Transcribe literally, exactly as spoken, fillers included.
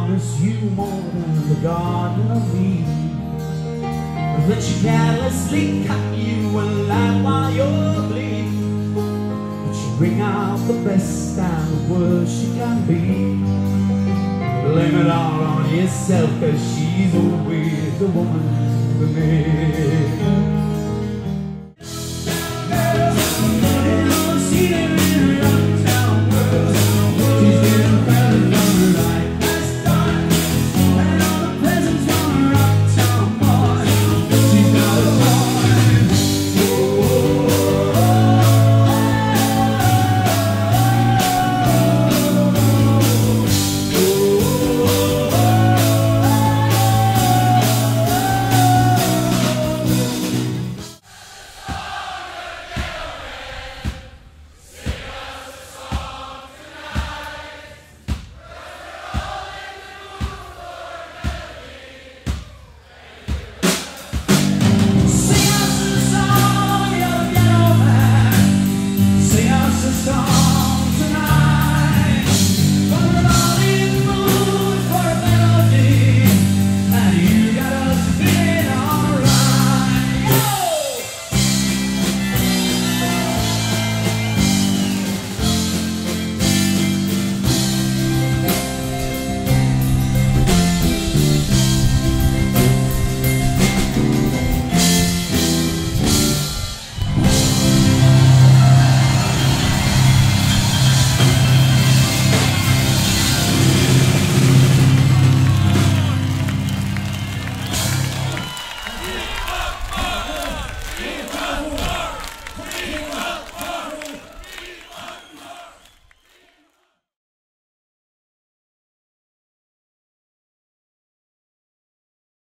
promise you more than the garden of Eden. But then she carelessly cut you a line while you're bleeding. But she bring out the best and the worst she can be. Blame it all on yourself, cause she's always the woman for me.